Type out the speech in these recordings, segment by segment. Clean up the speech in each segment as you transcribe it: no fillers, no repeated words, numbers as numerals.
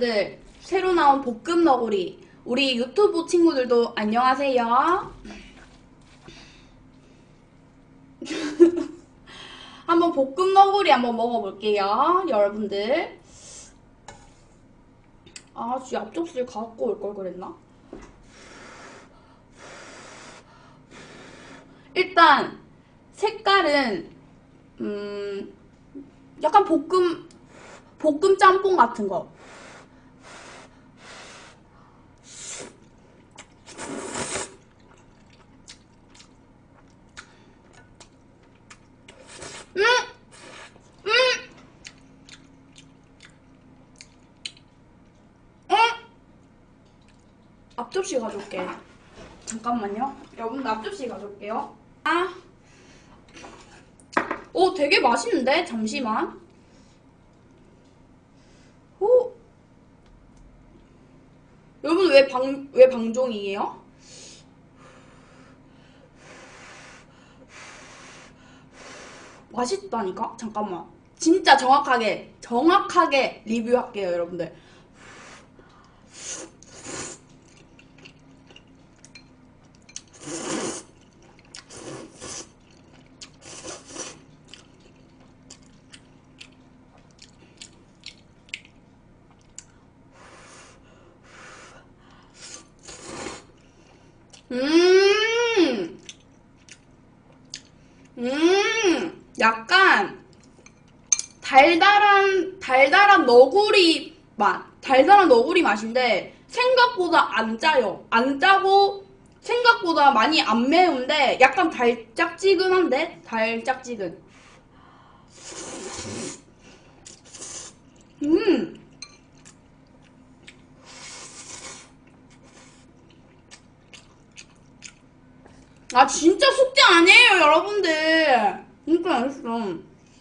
여러분들 새로 나온 볶음 너구리 우리 유튜브 친구들도 안녕하세요. 한번 볶음 너구리 한번 먹어볼게요 여러분들. 아 진짜 앞접시를 갖고 올 걸 그랬나? 일단 색깔은 약간 볶음 짬뽕 같은 거. 앞접시 가져올게. 잠깐만요. 여러분들 앞접시 가져올게요. 오, 되게 맛있는데? 잠시만. 오. 여러분 왜 방종이에요? 맛있다니까? 잠깐만. 진짜 정확하게 리뷰할게요, 여러분들. 약간 달달한 너구리 맛. 달달한 너구리 맛인데 생각보다 안 짜요. 안 짜고 생각보다 많이 안 매운데 약간 달짝지근한데? 달짝지근. 아 진짜 숙제 아니에요 여러분들. 진짜 맛있어.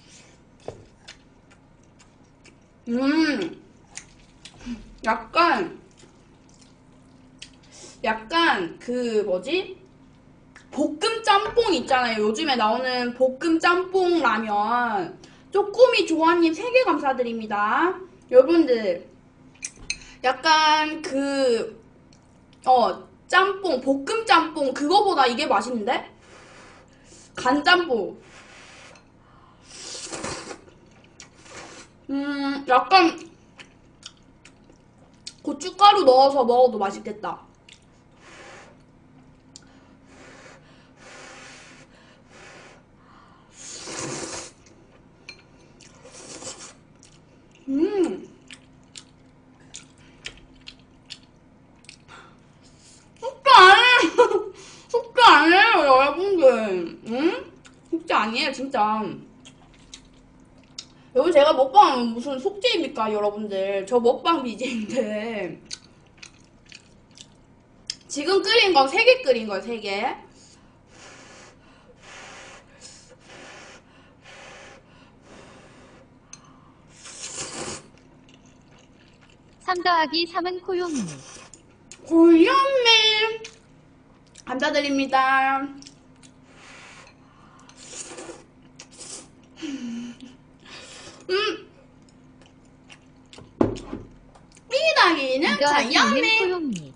약간 그 뭐지? 볶음 짬뽕 있잖아요. 요즘에 나오는 볶음 짬뽕 라면. 쪼꼬미 조아님 3개 감사드립니다. 여러분들 약간 짬뽕, 볶음 짬뽕 그거보다 이게 맛있는데? 간짬뽕. 약간 고춧가루 넣어서 먹어도 맛있겠다. 숙제 아니에요, 여러분들. 숙제 아니에요, 진짜. 여기 제가 먹방은 무슨 숙제입니까, 여러분들. 저 먹방 BJ인데. 지금 끓인 건 3개 끓인 거예요, 3개. 삼 더하기 3은 코요미. 고요미 감사드립니다. 1더하기 1은 고요미.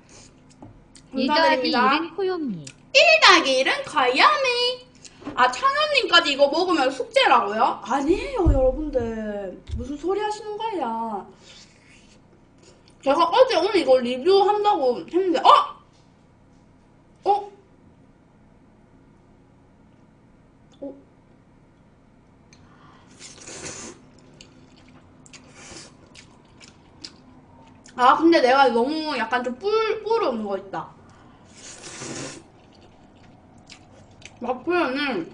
2더하기 1은 코요미. 1더하기 1은 고요미. 아, 찬현님까지 이거 먹으면 숙제라고요? 아니에요, 여러분들. 무슨 소리 하시는 거야. 제가 어제 오늘 이거 리뷰한다고 했는데, 아, 근데 내가 너무 약간 좀 뿌르는 거 있다. 마표는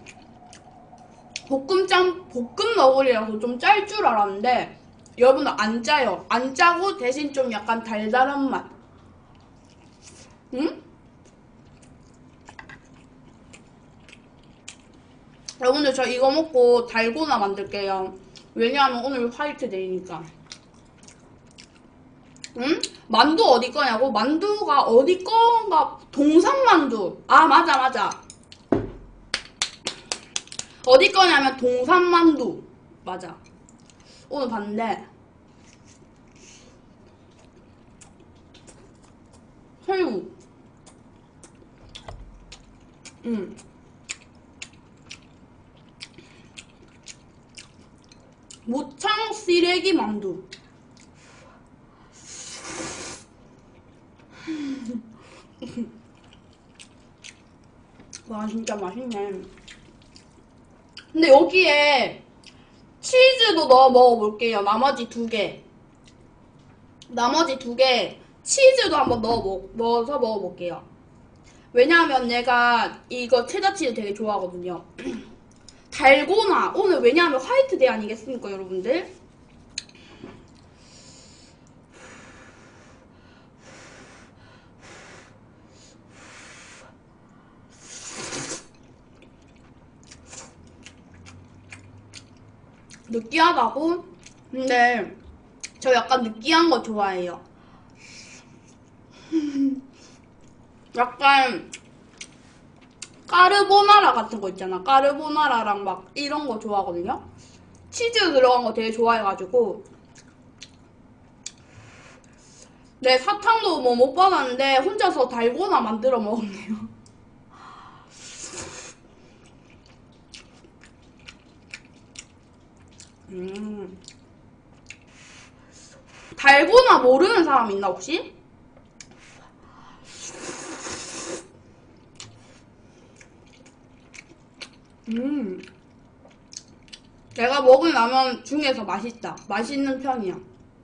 볶음 너구리라서 좀 짤 줄 알았는데, 여러분들 안 짜요. 안 짜고 대신 좀 약간 달달한 맛. 응? 여러분들 저 이거 먹고 달고나 만들게요. 왜냐하면 오늘 화이트데이니까. 응? 만두 어디 거냐고? 만두가 어디 건가? 동산만두. 아, 맞아. 어디 거냐면 동산만두. 맞아. 오늘 봤는데 새우. 모창 시래기 만두. 와, 진짜 맛있네. 근데 여기에 치즈도 넣어 먹어볼게요. 나머지 두 개. 치즈도 한번 넣어서 먹어볼게요. 왜냐하면 얘가 이거 체다치즈 되게 좋아하거든요. 달고나. 오늘 왜냐하면 화이트데이 아니겠습니까, 여러분들? 느끼하다고? 근데 저 약간 느끼한 거 좋아해요. 약간 까르보나라 같은 거 있잖아. 까르보나라랑 막 이런 거 좋아하거든요. 치즈 들어간 거 되게 좋아해가지고. 네, 사탕도 뭐 못 받았는데 혼자서 달고나 만들어 먹었네요. 달고나 모르는 사람 있나 혹시? 내가 먹은 라면 중에서 맛있다. 맛있는 편이야.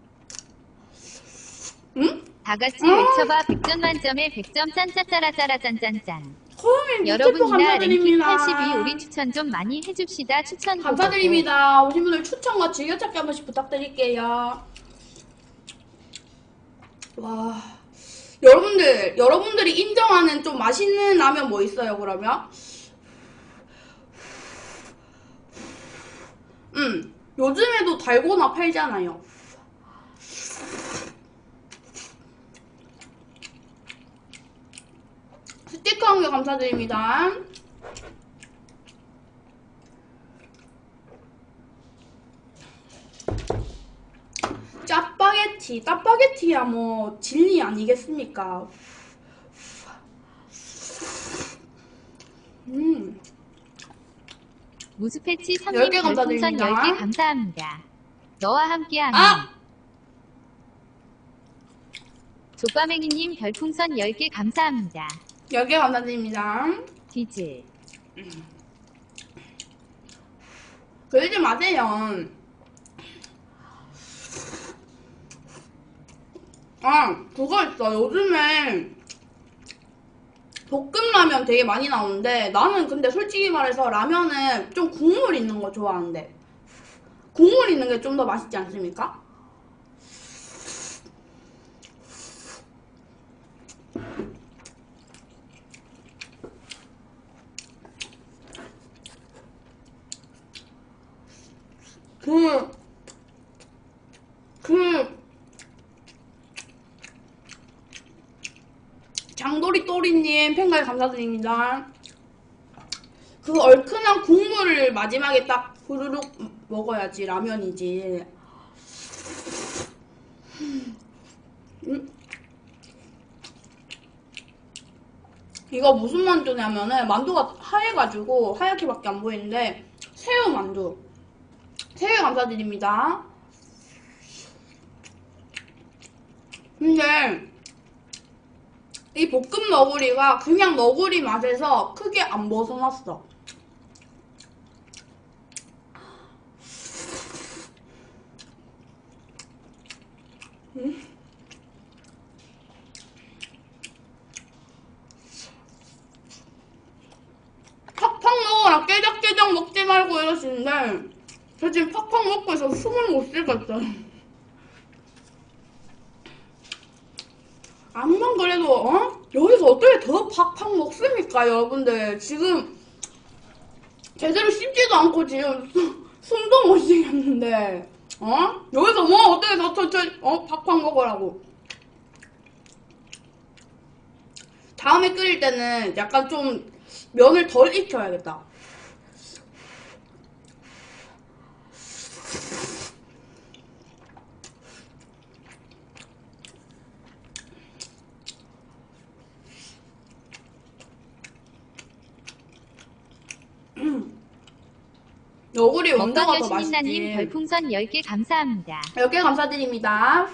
응? 다 같이 외쳐봐 100점 만점에 100점 짠짜짜라짜라 짠짠짠. 코요미 여러분이나 랭킹 감사드립니다. 82 우리 추천 좀 많이 해줍시다. 추천 보고. 감사드립니다. 오신 분들 추천과 즐겨찾기 한 번씩 부탁드릴게요. 와, 여러분들이 인정하는 좀 맛있는 라면 뭐 있어요, 그러면? 요즘에도 달고나 팔잖아요. 스티커 한 개 감사드립니다. 짜파게티야 뭐 진리 아니겠습니까? 무스패치 3님 10개 별풍선 감사드립니다. 10개 감사합니다. 너와 함께하면. 조빠맹이님 별풍선 10개 감사합니다. 10개 감사드립니다. 디즈. 그러지 마세요. 그거 있어. 요즘에 볶음라면 되게 많이 나오는데 나는 근데 솔직히 말해서 라면은 좀 국물 있는 거 좋아하는데 국물 있는 게 좀 더 맛있지 않습니까? 장도리 또리님 팬가입 감사드립니다. 그 얼큰한 국물을 마지막에 딱 후루룩 먹어야지 라면이지. 이거 무슨 만두냐면은 만두가 하얘가지고 하얗게밖에 안 보이는데 새우 만두. 새우 감사드립니다. 근데 이 볶음 너구리가 그냥 너구리 맛에서 크게 안 벗어났어. 팍팍 먹어라 깨작깨작 먹지 말고 이러시는데 저 지금 팍팍 먹고 있어서 숨을 못 쉬겠어요. 암만 그래도 여기서 어떻게 더 팍팍 먹습니까 여러분들. 지금 제대로 씹지도 않고 지금 숨도 못 쉬겠는데 여기서 뭐 어떻게 더 천천히 팍팍 먹으라고. 다음에 끓일 때는 약간 좀 면을 덜 익혀야겠다. 너구리 원두가 더 먹방여신인나님 맛있지. 별풍선 10개 감사합니다. 10개 감사드립니다.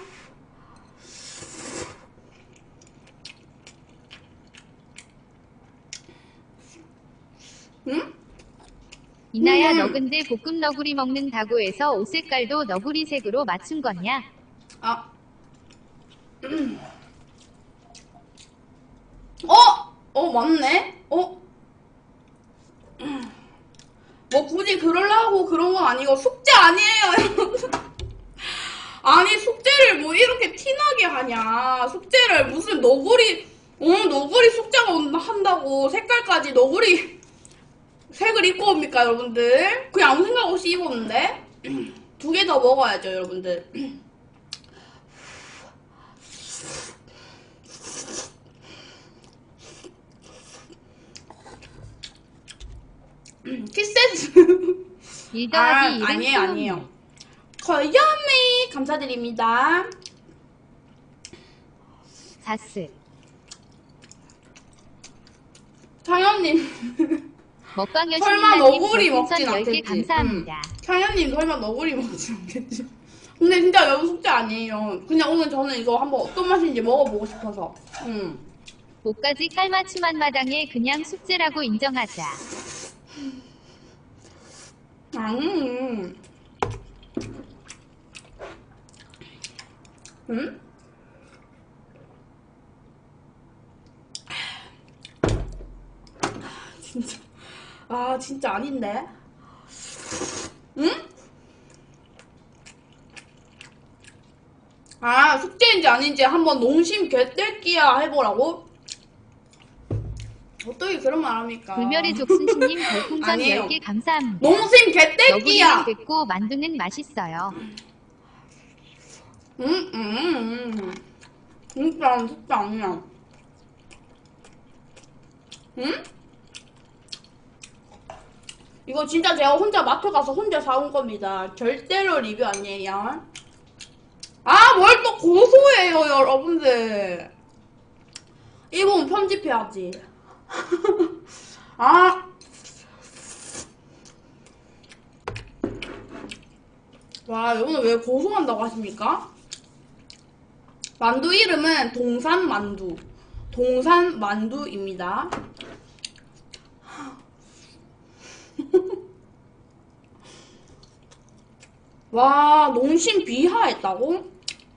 응? 이나야 너 근데 볶음 너구리 먹는다고 해서 옷 색깔도 너구리색으로 맞춘 거냐? 아. 맞네? 뭐 굳이 그러려고 그런 건 아니고 숙제 아니에요. 아니 숙제를 뭐 이렇게 티나게 하냐. 숙제를 무슨 너구리 숙제가 한다고 색깔까지 너구리 색을 입고 옵니까 여러분들? 그냥 아무 생각 없이 입었는데 2개 더 먹어야죠 여러분들. 키센스. 1 더하기 1은 아니에요. 거야미 감사드립니다. 사스. 창현님 설마 먹방여신인나님 너구리 먹진 별풍선 10개 않겠지? 감사합니다. 창현님 설마 너구리 먹진 않겠지? 근데 진짜 여러분 숙제 아니에요. 그냥 오늘 저는 이거 한번 어떤 맛인지 먹어보고 싶어서. 목까지 깔맞춤한 마당에 그냥 숙제라고 인정하자. 진짜 아닌데? 응? 숙제인지 아닌지 한번 농심 개떼끼야 해보라고? 어떻게 그런 말 합니까? 불멸의 족순신님 별풍선 아니에요. 10개 감사합니다. 농심 개떼끼야! 너구리는 됐고 만두는 맛있어요. 진짜 아니야. 응? 이거 진짜 제가 혼자 마트 가서 혼자 사온 겁니다. 절대로 리뷰 아니에요. 뭘 또 고소해요, 여러분들. 이 부분 편집해야지. 와, 여러분들 왜 고소한다고 하십니까? 만두 이름은 동산만두. 동산만두입니다. 와, 농심 비하했다고?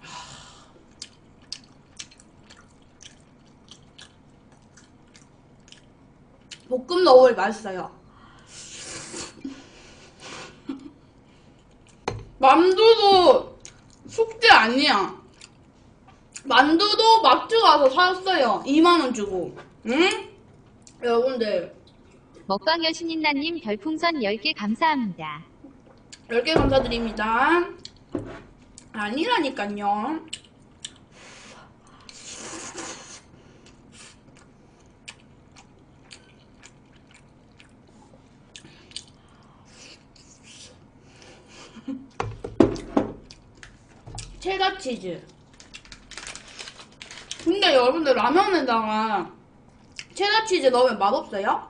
볶음 너구리 맛있어요. 만두도 숙제 아니야. 만두도 마트 가서 사왔어요. 2만원 주고. 응? 여러분들. 먹방여신인나님 별풍선 10개 감사합니다. 10개 감사드립니다. 아니라니깐요. 체다치즈. 근데 여러분들 라면에다가 체다치즈 넣으면 맛없어요?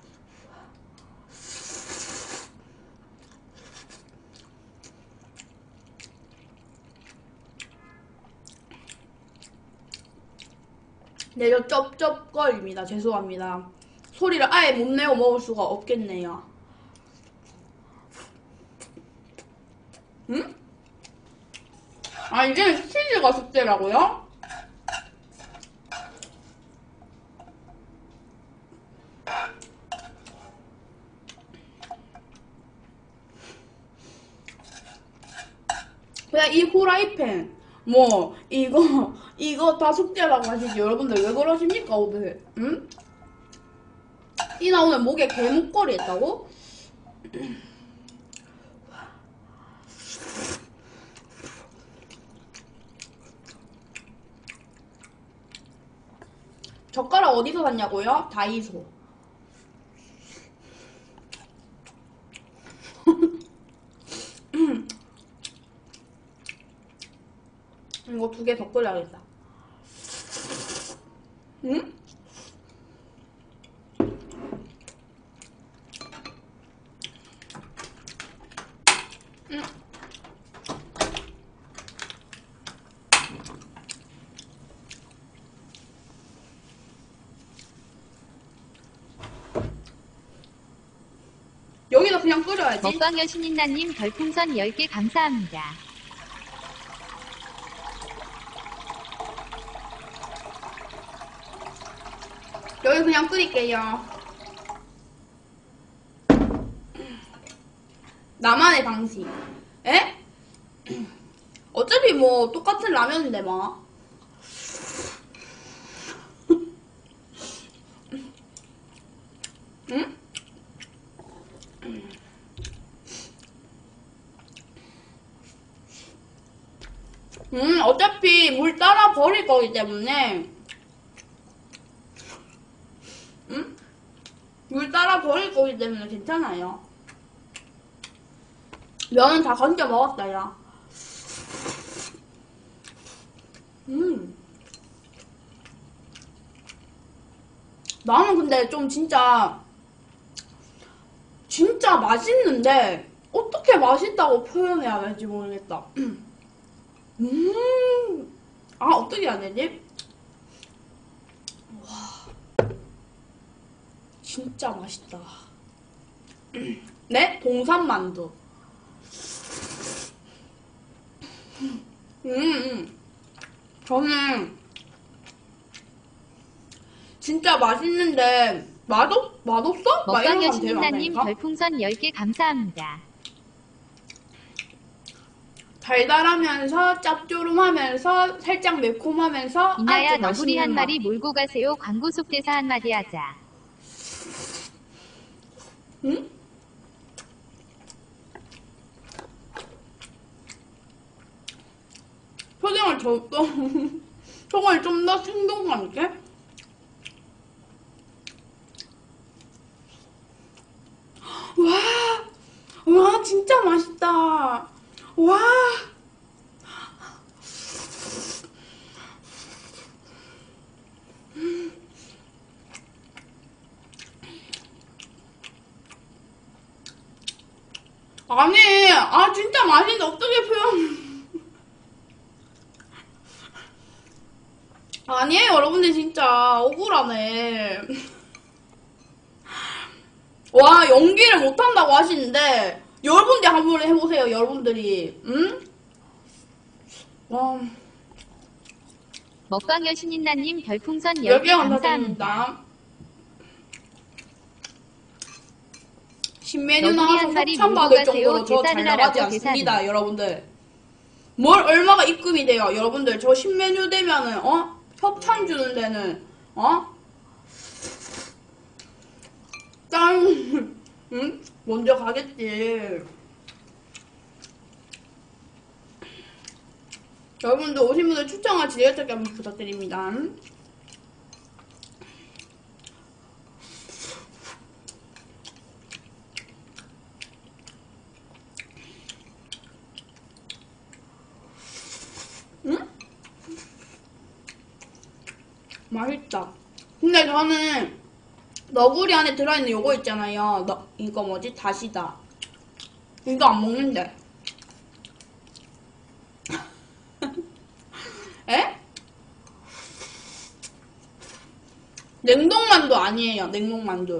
네, 저 쩝쩝거립니다. 죄송합니다. 소리를 아예 못 내고 먹을 수가 없겠네요. 응? 이게 치즈가 숙제라고요? 그냥 이 후라이팬 이거 다 숙제라고 하시지. 여러분들 왜 그러십니까 오늘? 응? 이나 오늘 목에 개목걸이 했다고? 젓가락 어디서 샀냐고요? 다이소. 이거 2개 더 끓여야겠다. 응? 끓여야지. 먹방 여신인나님 별풍선 10개 감사합니다. 여기 그냥 끓일게요. 나만의 방식. 에? 어차피 뭐 똑같은 라면인데 뭐. 응? 어차피 물 따라 버릴 거기 때문에 물 따라 버릴 거기 때문에 괜찮아요. 면은 다 건져 먹었다, 야. 나는 근데 좀 진짜 맛있는데 어떻게 맛있다고 표현해야 될지 모르겠다. 어떻게 해야 되지? 와, 진짜 맛있다. 네? 동산만두. 저는 진짜 맛있는데 맛없어? 막 먹방 이런 사람 제일 여신인나님 많다니까? 별풍선 10개 감사합니다. 달달하면서 짭조름하면서 살짝 매콤하면서 이나야 아주 너구리 맛있는 한 맛. 마리 몰고 가세요. 광고 속 대사 한마디 하자. 응? 표정을 저걸 좀 더 생동감 있게? 와, 진짜 맛있다. 와. 아니, 진짜 맛있는데 어떻게 표현. 아니에요, 여러분들 진짜 억울하네. 와, 연기를 못한다고 하시는데 여러분들 한번 해보세요, 여러분들이. 응? 와, 먹방 여신인나님 별풍선 10개 10개 감사합니다. 감사드립니다. 신메뉴 너구리 나와서 한 마리 협찬 몰고 받을 가세요. 정도로 저 잘 계산을 나가지 하라고, 않습니다, 계산을. 여러분들. 뭘 얼마가 입금이 돼요, 여러분들. 저 신메뉴 되면은 협찬 주는 데는 짱. 응? 먼저 가겠지. 여러분들 오신 분들 추천과 지뢰찾기 한번 부탁드립니다. 응? 맛있다. 근데 저는 너구리 안에 들어있는 요거 있잖아요. 이거 뭐지? 다시다. 이거 안 먹는데. 에? 냉동만두 아니에요. 냉동만두.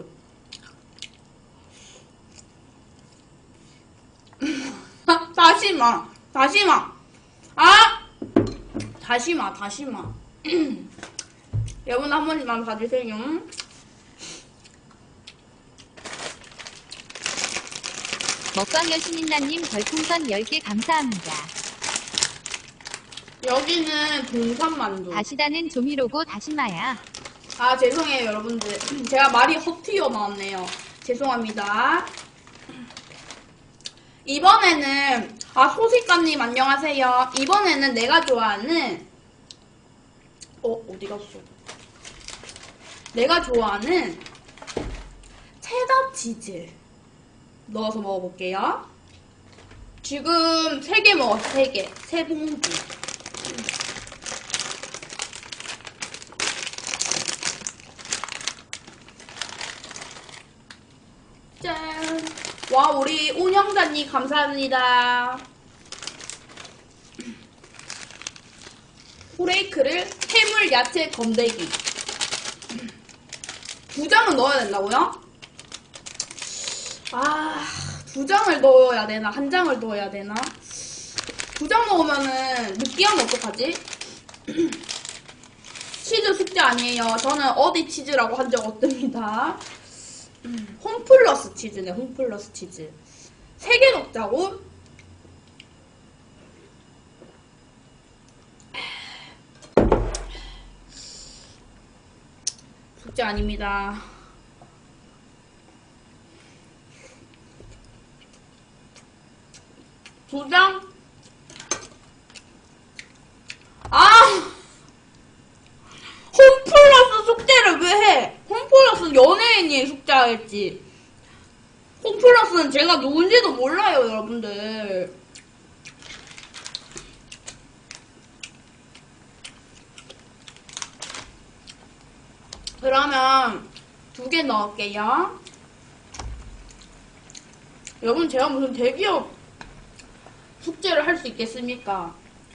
다시마. 다시마. 여러분 한 번만 봐주세요. 먹방 여신인나님 별풍선 10개 감사합니다. 여기는 동산만두. 다시다는 조미료고 다시마야. 죄송해요, 여러분들. 제가 말이 헛튀어 나왔네요. 죄송합니다. 이번에는, 소식가님 안녕하세요. 이번에는 내가 좋아하는, 어디 갔어? 내가 좋아하는 체다 치즈 넣어서 먹어볼게요. 지금 3개 먹었어, 3개. 3봉지. 짠! 와, 우리 운영자님 감사합니다. 후레이크를 해물 야채 건더기 2장은 넣어야 된다고요? 2장을 넣어야 되나? 1장을 넣어야 되나? 2장 넣으면은 느끼하면 어떡하지? 치즈 숙제 아니에요. 저는 어디 치즈라고 한 적 없습니다. 홈플러스 치즈네, 홈플러스 치즈. 3개 넣자고? 숙제 아닙니다. 두 장? 홈플러스 숙제를 왜 해? 홈플러스는 연예인이 숙제하겠지. 홈플러스는 제가 누군지도 몰라요, 여러분들. 그러면 2개 넣을게요. 여러분, 제가 무슨 대기업 숙제를 할 수 있겠습니까?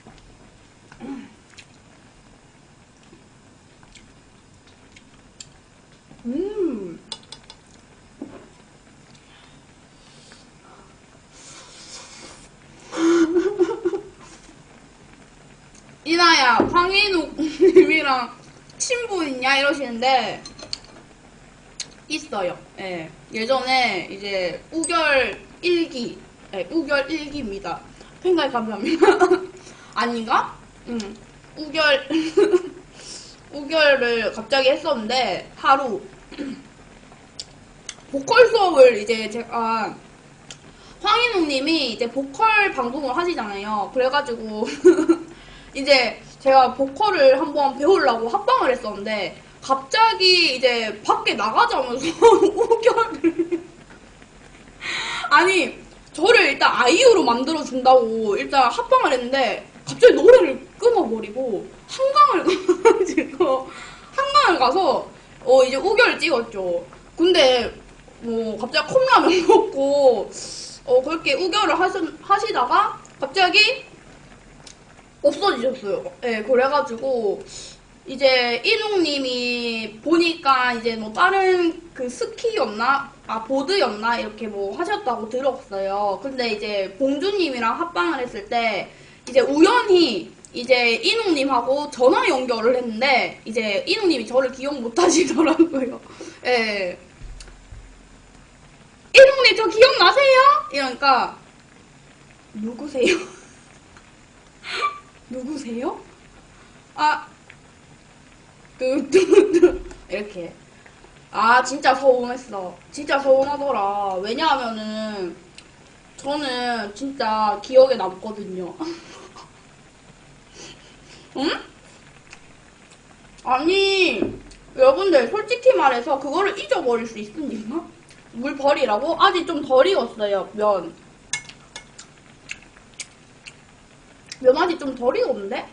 이나야, 황인욱 님이랑 친분 있냐? 이러시는데, 있어요. 예. 예전에 이제 우결 1기, 예, 우결 1기입니다. 팬가입 감사합니다. 아닌가? 우결, 우결을 갑자기 했었는데, 하루. 보컬 수업을 이제 제가, 황인욱 님이 이제 보컬 방송을 하시잖아요. 그래가지고, 이제 제가 보컬을 한번 배우려고 합방을 했었는데, 갑자기 이제 밖에 나가자면서 우결을. 아니, 저를 일단 아이유로 만들어준다고 일단 합방을 했는데, 갑자기 노래를 끊어버리고, 한강을 가서, 이제 우결을 찍었죠. 근데, 갑자기 컵라면 먹고, 그렇게 우결을 하시다가, 갑자기 없어지셨어요. 네, 그래가지고, 이제 인웅님이 보니까 이제 뭐 다른 그 스키였나? 보드였나? 이렇게 뭐 하셨다고 들었어요. 근데 이제 봉주님이랑 합방을 했을 때, 이제 우연히 이제 인웅님하고 전화 연결을 했는데, 이제 인웅님이 저를 기억 못 하시더라고요. 예. 네. 인웅님 저 기억나세요? 이러니까, 누구세요? 누구세요? 이렇게. 진짜 서운했어. 진짜 서운하더라. 왜냐하면은, 저는 진짜 기억에 남거든요. 응? 아니, 여러분들, 솔직히 말해서 그거를 잊어버릴 수 있습니까? 물 버리라고? 아직 좀 덜 익었어요, 면. 면 아직 좀 덜 익었는데?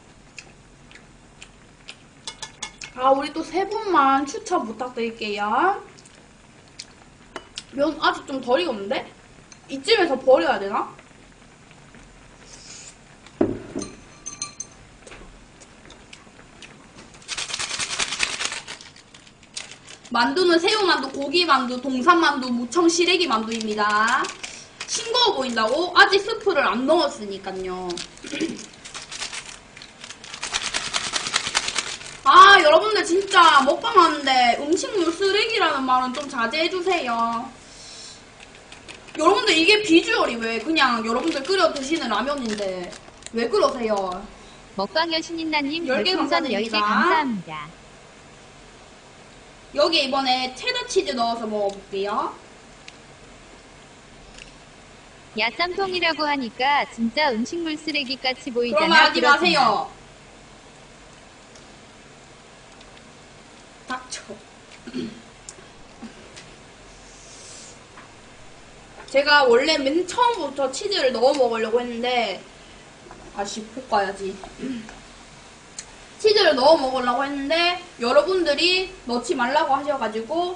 우리 또 3분만 추천 부탁드릴게요. 면 아직 좀 덜 익었는데? 이쯤에서 버려야 되나? 만두는 새우만두, 고기만두, 동산만두, 무청 시래기 만두입니다. 싱거워 보인다고? 아직 스프를 안 넣었으니까요. 여러분들 진짜 먹방 하는데 음식물 쓰레기라는 말은 좀 자제해주세요. 여러분들 이게 비주얼이 왜 그냥 여러분들 끓여 드시는 라면인데 왜 그러세요? 먹방 여신인나님 10개 별풍선 10개 감사드립니다. 감사합니다. 여기 이번에 체더 치즈 넣어서 먹어볼게요. 야쌈통이라고 하니까 진짜 음식물 쓰레기같이 보이잖아. 그럼 하지 그렇구나. 마세요. 닥쳐. 제가 원래 맨 처음부터 치즈를 넣어 먹으려고 했는데 다시 볶아야지. 치즈를 넣어 먹으려고 했는데 여러분들이 넣지 말라고 하셔가지고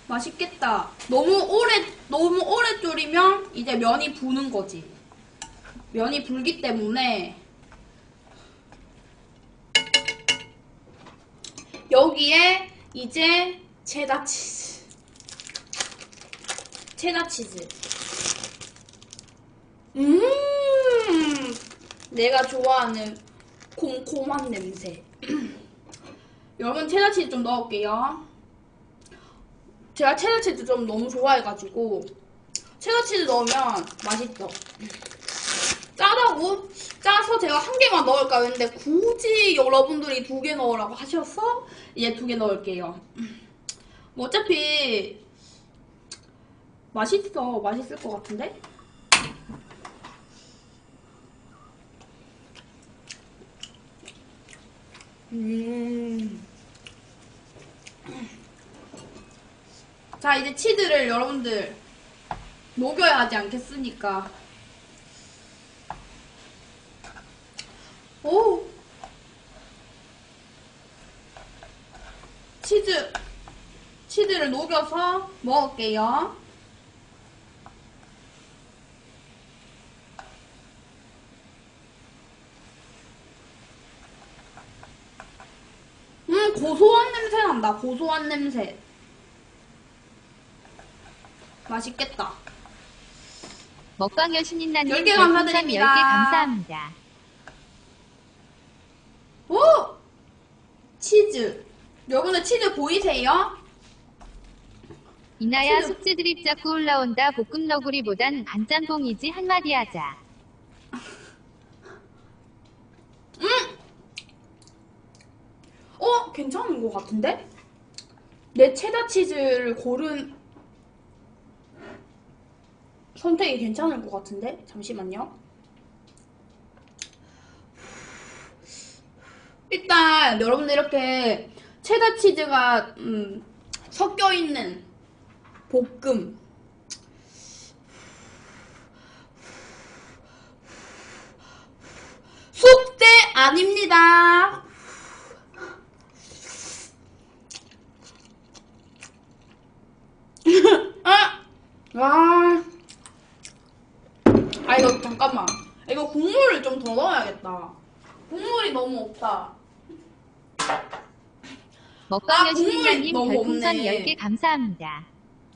맛있겠다. 너무 오래 졸이면 이제 면이 부는 거지. 면이 불기 때문에 여기에 이제 체다 치즈. 내가 좋아하는 콤콤한 냄새. 여러분 체다 치즈 좀 넣을게요. 제가 체다 치즈 좀 너무 좋아해가지고 체다 치즈 넣으면 맛있어. 짜서 제가 한 개만 넣을까 했는데 굳이 여러분들이 2개 넣으라고 하셔서 이제 2개 넣을게요. 뭐 어차피 맛있을 것 같은데? 자, 이제 치즈를 여러분들 녹여야 하지 않겠습니까? 오! 치즈를 녹여서 먹을게요. 고소한 냄새 난다. 고소한 냄새. 맛있겠다. 먹방 여신인나님 10개 감사드립니다. 10개 감사합니다. 오! 치즈. 여러분들 치즈 보이세요? 이나야 치즈. 숙제 드립 자꾸 올라온다. 볶음 너구리보단 간짬뽕이지 한마디 하자. 괜찮은 것 같은데? 내 체다 치즈를 고른 선택이 괜찮을 것 같은데? 잠시만요. 일단 여러분들 이렇게 체다 치즈가 섞여 있는 볶음. 숙제 아닙니다. 이거 잠깐만. 이거 국물을 좀 더 넣어야겠다. 국물이 너무 없다. 먹방 국물이 여신인나님 너무 별풍선 없네. 10개 감사합니다.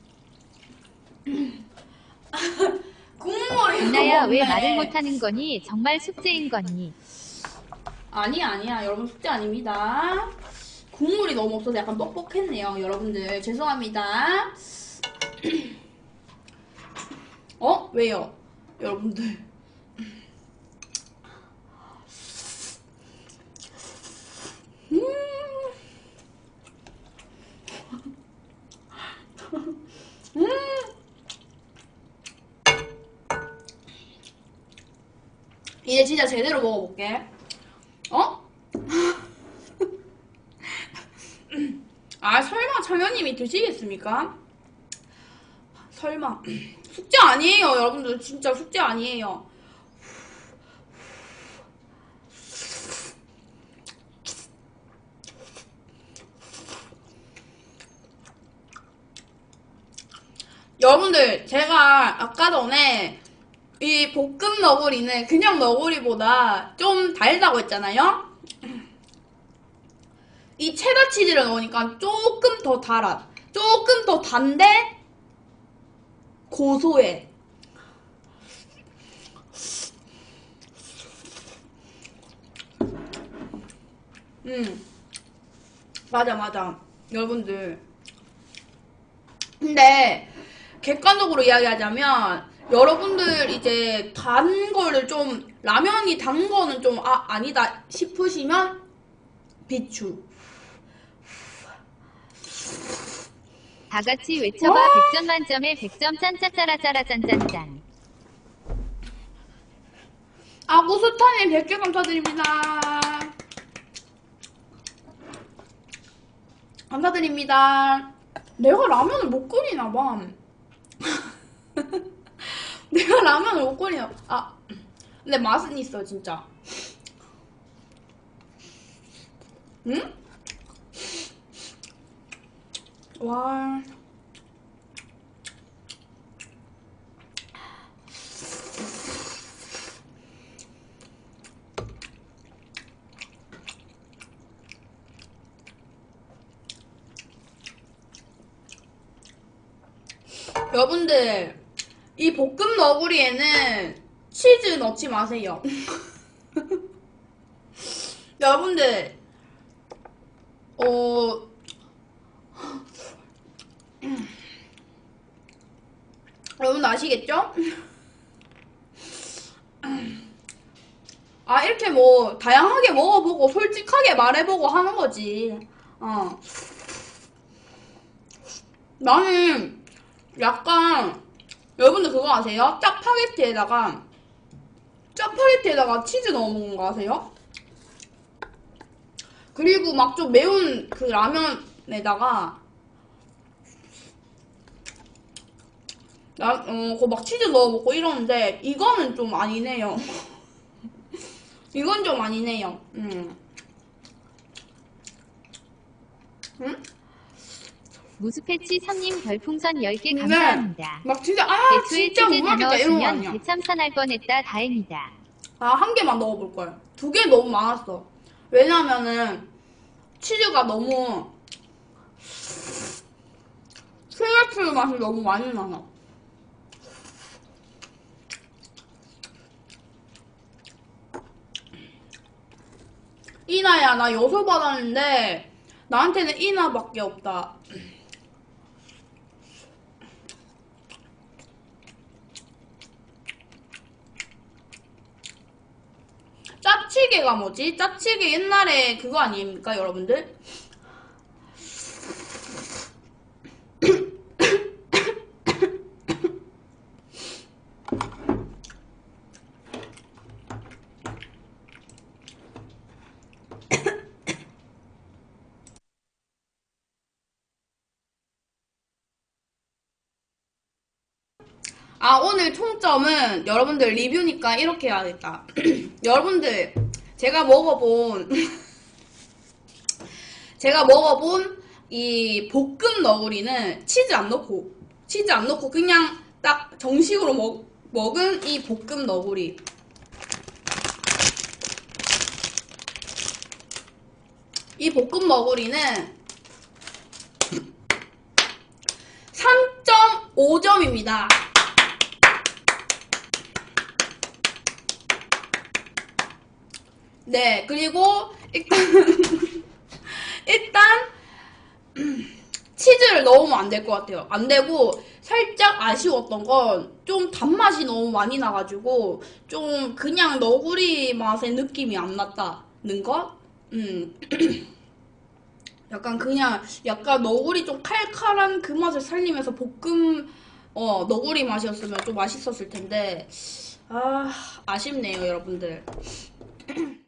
국물이 이나야 너무 왜 없네. 말을 못하는 거니? 정말 숙제인 거니? 아니야. 여러분 숙제 아닙니다. 국물이 너무 없어서 약간 뻑뻑했네요. 여러분들 죄송합니다. 왜요? 여러분들. 이제 진짜 제대로 먹어볼게. 설마 창현님이 드시겠습니까? 설마. 숙제 아니에요, 여러분들. 진짜 숙제 아니에요. 여러분들, 제가 아까 전에 이 볶음 너구리는 그냥 너구리보다 좀 달다고 했잖아요? 이 체다 치즈를 넣으니까 조금 더 달아. 조금 더 단데 고소해. 맞아. 여러분들. 근데 객관적으로 이야기하자면 여러분들 이제 단 거를 좀 라면이 단 거는 좀 아니다 싶으시면 비추. 다 같이 외쳐봐. 100점 만점에 100점 짠짜짜라짜라 짠짠짠. 아구스타님 100개 감사드립니다. 감사드립니다. 내가 라면을 못 끓이나봐. 내가 라면을 못 끓이나. 근데 맛은 있어 진짜. 응? 와. 여러분들 이 볶음 너구리에는 치즈 넣지 마세요. 여러분들 여러분 아시겠죠? 아 이렇게 뭐 다양하게 먹어보고 솔직하게 말해보고 하는 거지. 나는 약간 여러분들 그거 아세요? 짜파게티에다가 치즈 넣어 먹는 거 아세요? 그리고 막 좀 매운 그 라면에다가 그거 막 치즈 넣어 먹고 이러는데 이거는 좀 아니네요. 이건 좀 아니네요. 응? 무스패치 3님 별풍선 10개 감사합니다. 막 진짜 대추에 진짜 치즈 못 다 먹겠다 이런 거 넣어주면 아니야. 대참사날 뻔했다. 다행이다. 한 개만 넣어볼 거야. 2개 너무 많았어. 왜냐면은 치즈가 너무 스웨트 맛이 너무 많이 나서. 이나야 나 여섯 받았는데 나한테는 이나밖에 없다. 짜치게가 뭐지? 짜치게 옛날에 그거 아닙니까 여러분들? 오늘 총점은 여러분들 리뷰니까 이렇게 해야겠다. 여러분들 제가 먹어본 이 볶음 너구리는 치즈 안 넣고 그냥 딱 정식으로 먹은 이 볶음 너구리. 이 볶음 너구리는 3.5점입니다. 네, 그리고 일단 치즈를 넣으면 안 될 것 같아요. 안 되고 살짝 아쉬웠던 건 좀 단맛이 너무 많이 나가지고 좀 그냥 너구리 맛의 느낌이 안 났다는 것? 약간 너구리 좀 칼칼한 그 맛을 살리면서 볶음 너구리 맛이었으면 좀 맛있었을 텐데 아쉽네요 여러분들.